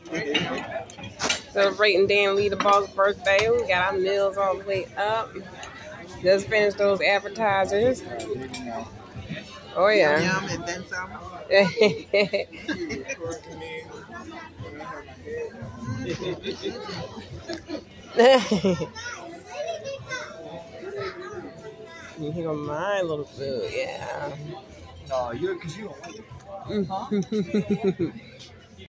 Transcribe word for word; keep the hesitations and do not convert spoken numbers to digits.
Celebrating Dan Lee the Boss birthday. We got our meals all the way up. Just finished those appetizers. Oh yeah. Yum, and then some. You hear my little food, yeah. No, you because you don't like it. Huh?